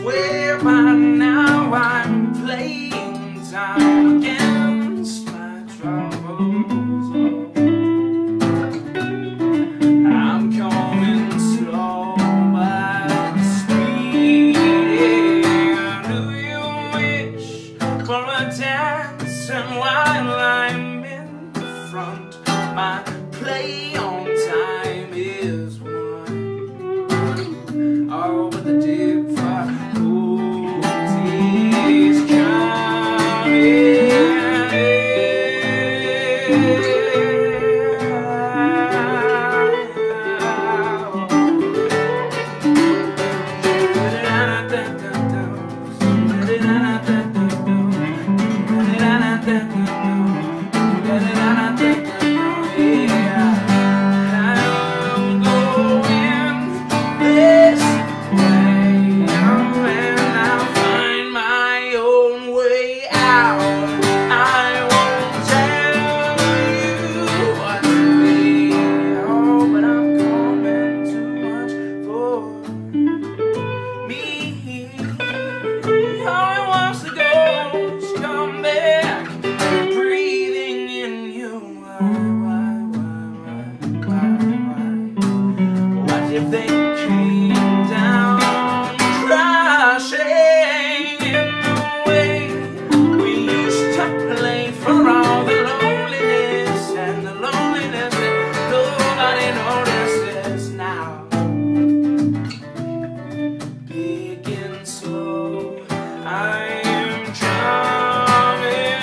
swear by now I'm playing time against my troubles. I'm coming slow but speed. Do you wish for a dance? And while I'm in the front, my play on time is one. Oh, but the difficulty's coming. If they came down crashing in the way we used to play, for all the loneliness and the loneliness that nobody notices now. Big and slow, I'm coming.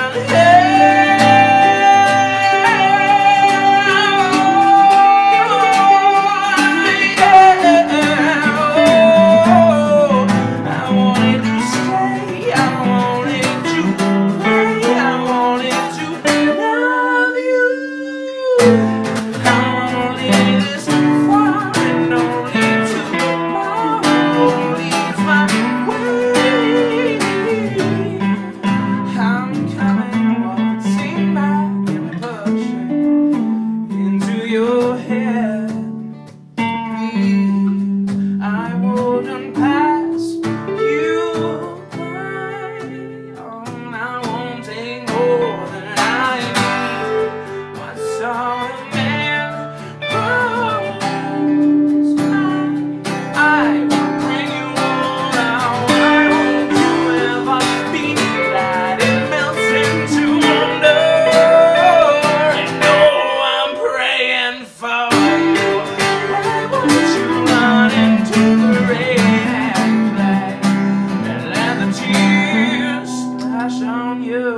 Your head, please, I wouldn't pass you by. Oh, I won't take more than I need. What's all a man grows by? I will bring you all out. Why won't you ever be glad? It melts into wonder. And no, I'm praying for you. Why won't you run into the rain and let the tears splash on you?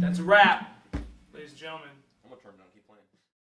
That's a wrap, ladies and gentlemen.